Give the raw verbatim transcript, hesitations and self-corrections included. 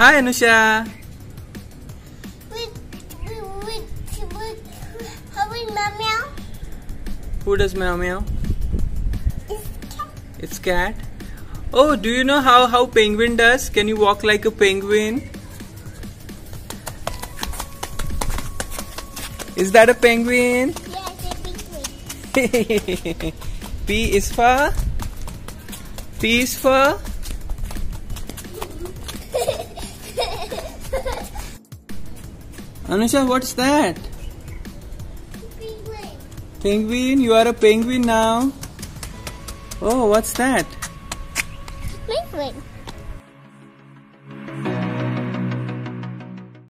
Hi Anusha. Wait, wait, wait, wait. How is meow meow? Who does meow meow? It's cat. It's cat. Oh, do you know how how penguin does? Can you walk like a penguin? Is that a penguin? Yes, a penguin. P is for? P is for? Anusha, what's that? Penguin. Penguin? You are a penguin now. Oh, what's that?